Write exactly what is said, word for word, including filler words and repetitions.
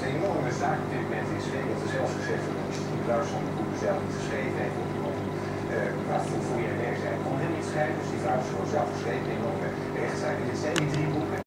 een enorme zaak op dit moment in Zweden. Dat er zelfs gezegd dat die Duitsland de boeken zelf niet geschreven heeft. Of iemand die uh, voor, voor je werk zijn kon helemaal niet schrijven. Dus die vrouw is gewoon zelf geschreven in een rechtszaak. En dit zijn die drie boeken.